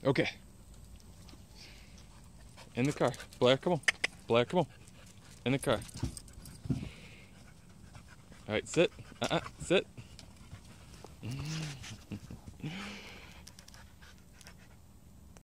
Okay. In the car. Blair, come on. Blair, come on. In the car. Alright, sit. Sit.